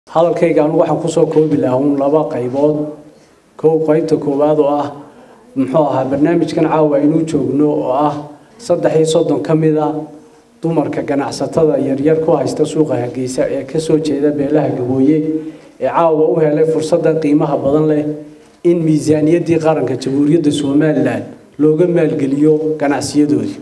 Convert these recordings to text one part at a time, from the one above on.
hadalkayga anu waxaan ku soo koobi lahaa laba qaybood qaybta koowaad oo ah muxuu ahaa barnaamijkan caawa inuu joogno oo ah 330 kamida dumarka ganacsatada yaryar ku haysta suuqa Hargeysa ee ka soo jeeda beelaha Gabooye ee caawa u helay fursada qiimaha badan leh in miisaaniyadii qaranka Jamhuuriyadda Soomaaliland looga maalgeliyo ganacsiyadooda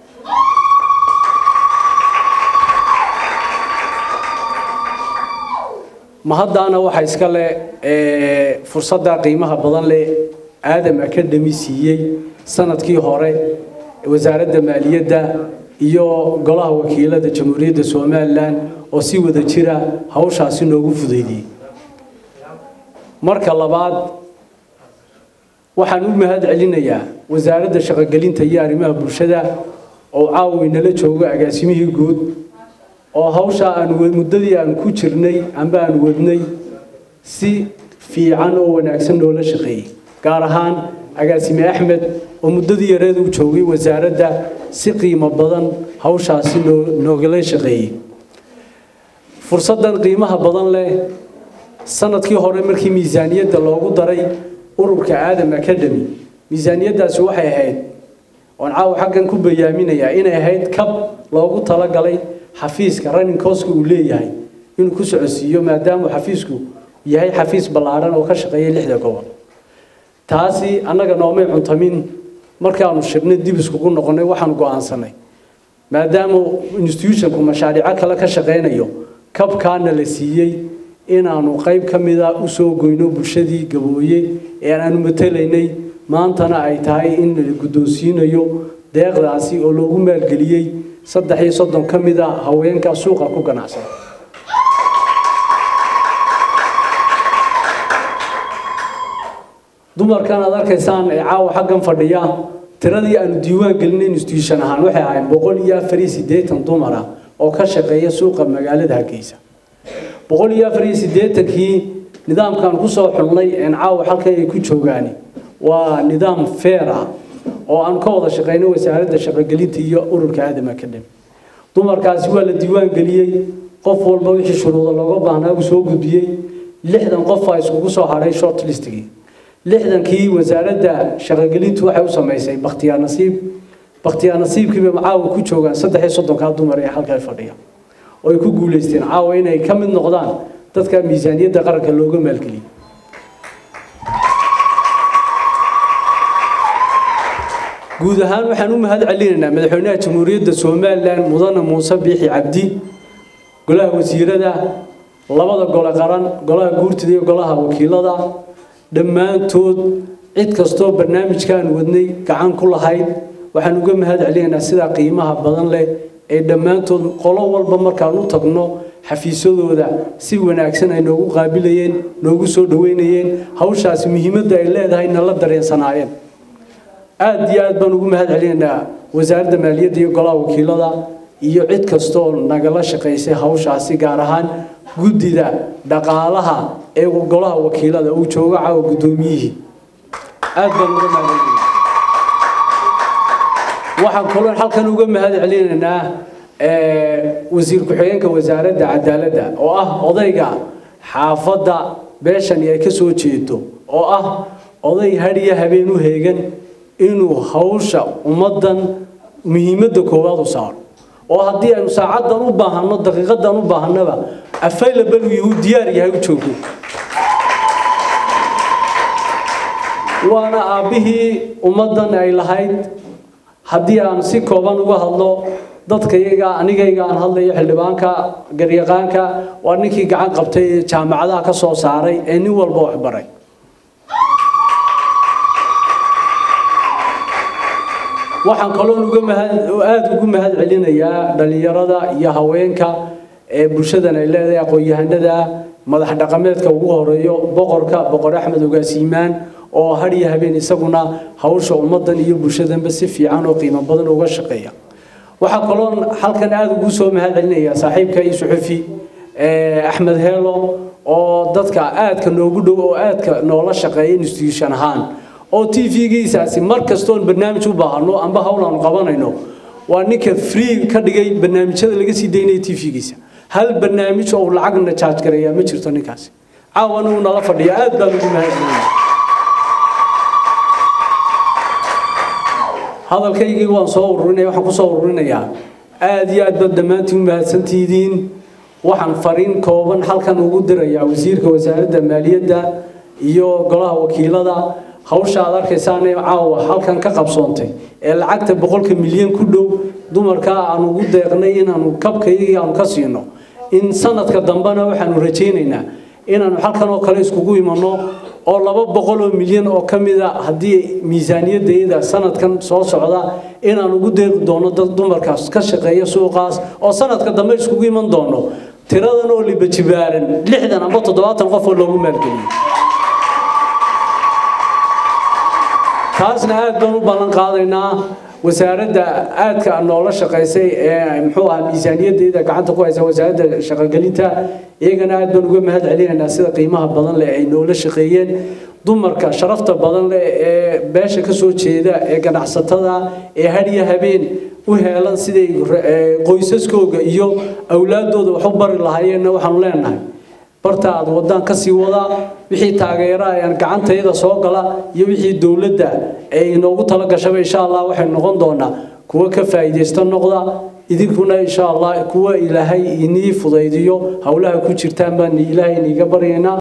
ma haddana waxa iska leh fursada qiimaha badan leh Adam Academy siiyay sanadkii hore wasaaradda maaliyadda iyo golaha wakiilada Jamhuuriyadda Soomaaliland oo si wada jira hawshaasi noogu fudeeyay marka labaad waxaan u mahad celinayaa wasaaradda shaqo-gelinta iyo arrimaha bulshada oo caawinala jooga agaasimihii guud oo hawsha aan muddadii aan ku jirnay amba aan wadnay si fiican oo wanaagsan loola shaqeeyay gaar ahaan agaasime Axmed oo muddadii yareed uu joogay wasaaradda si qiimo badan hawshaasi noogala shaqeeyay fursadan qiimaha badan leh sanadkii hore markii miisaaniyadda loogu daray ururka Adam Academy miisaaniyadaasi waxay ahayd oo caaw xaqan ku bayaaminaya inay ahayd kab loogu tala galay xafiiska running cost uu leeyahay inuu ku socodsiiyo maadaama xafiisku yahay xafiis ballaaran oo ka shaqeeya 6 gobol taasi anaga noomay cuntamin markaanu shirnay dib isku noqonay waxaan go'aansanay maadaama institutionku mashaariic kale ka shaqeynayo kabkaana la siiyay inaanu qayb kamida u soo goyno bulshadii Gabooye ee aanu matalaynay maantana ay tahay in la guddoonsiinayo deeqdaasi oo loogu maalgeliyay 330 kamida haweenka suuqa ku ganacsan dumarkan aad arkaysaan ee caawa xaqan fadhiya tiradii aanu diiwaan gelinay institution ahaan waxay ahayd 180 dumar ah oo ka shaqeeya suuqa magaalada Hargeysa 180kii nidaamkan ku soo xulnay in caawa halka ay ku joogaan waa nidaam fair ah oo aan ka wada shaqeynay wasaaradda shaqo-gelinta iyo ururka Adam Academy dumarkaasi waa la diiwaan geliyay qof walba wixii shuruudo looga baahnaa uu soo gudbiyay 60 qof ay isku soo haray short listigii 60kii wasaaradda shaqo-gelintu waxay u sameysay bakhtiyaar nasiibkii caawa ku joogaan 330 dumar ee halka fadhiya oo ay ku guuleysteen caawa inay ka mid noqdaan dadka miisaaniyadda qaranka looga maalgeliyay guud ahaan waxaan u mahad celinaynaa madaxweynaha Jamhuuriyadda Soomaaliland Mudane Muuse Biixi Cabdi golaha wasiirada labada gole qaran golaha guurtida iyo golaha wakiilada dhammaantood cid kasto barnaamijkan wadnay gacan ku lahayd waxaan uga mahad celinaynaa sida qiimaha badan leh ee dhammaantood qolo walba markaan u tagno xafiisadooda si wanaagsan ay noogu qaabilayeen noogu soo dhaweynayeen hawshaas muhiimadda ay leedahay in la dareensanaayeen aad iyo aad baan ugu mahad celinaynaa wasaaradda maaliyadda iyo golaha wakiilada iyo cid kasto nagala shaqeysay hawshaasi gaar ahaan guddida dhaqaalaha ee golaha wakiilada uu jooga caaw gudoomiyihii aad baan ugu mahad celinaynaa waxaan kaloo halkan uga mahad celinaynaa wasiir ku-xigeenka wasaaradda cadaaladda oo ah odayga xaafadda beeshan ay ka soo jeedo oo ah oday hariya habeen u heegan inuu hawsha ummadan muhiimadda koowaad u saaro oo haddii aynu saacadan u baahano daqiiqadan u baahanaba available uu diyaar yahay u joogo waana aabihii ummadan ay lahayd haddii aan si kooban uga hadlo dadkayga anigayga aan hadlayo xildhibaanka garyaqaanka waa ninkii gacan qabtay jaamacadaha ka soo saaray ee nin walba wax baray waxaan kaloo aad ugu mahad celinayaa dhalinyarada iyo haweenka ee bulshadan ay leedahay aqoon-yahanada madax dhaqameedka ugu horeeyo boqor Axmed Ogaasiimaan oo hariya habeen isaguna hawsha ummadan iyo bulshadanba si fiican oo qiimo badan uga shaqeeya waxa kaloo halkan aad ugu soo mahad celinayaa saaxiibka iyo suxufi Axmed Heelo oo dadka aadka noogu dhow oo aadka noola shaqeeya institution ahaan oo TV-giisaasi markastoo barnaamij u baahno amba hawlaan qabanayno waa ninka free ka dhigay barnaamijyada laga sii deynay TV-giisa هل برنامج أو لعقنا تشارج كريا ما شرطني كاس عاونوا نلا فردي أد بالجمهور هذا الكيجي وانصورنا وحن كصورنا يا أدي أد بدمانتهم بهالسنتيدين وحن فرين كوبن حال كان وجود ريا وزير كوزارة المالية ده يو قلها وكيله ده خوش على كيسانة عاوة حال كان كقبصونتي العقد بقول كمليون كله دمر كا عن وجود غنيين عن كب كيجي عن كسينه إن سنة كدمبنا وحن رجينا إن حال كانوا كليس كوجي منه أو لبا بقولوا مليون أو كم إذا هدي ميزانية ده سنة كان صوص عدا إن أنا وجود دونه دمر كاس كشقية سوقاس أو سنة كدمبنا كوجي من دونه ترى اللي بتجبارن لحدا أنا بطلت الغفور لو مالكني كاسنا هاد بنو بلن قاضينا وسارد هاد كأنه الله شقيسي محوها الميزانية دي إذا قعدت كويس وسارد شقاليتها يجينا هاد بنو قم هاد علينا الناس إذا قيمها بلن لأنه الله شقيين دمرك شرفت بلن باش كسوت شيء ذا كان عصتها هدية هبين وهلا سيدي qoysaskooga iyo awlaadooda wax u bari lahaayeen waxaan leenahay bartaad wadaan ka sii wada wixii taageero ayaan gacantayda soo gala iyo wixii dawladda ay inoogu tala gashay insha Allah waxay noqon doonaa kuwa ka faa'iideysta noqda idinkuna insha Allah kuwa Ilaahay inii fudaydiyo hawlaha ku jirtaan baan Ilaahay iniga baryeena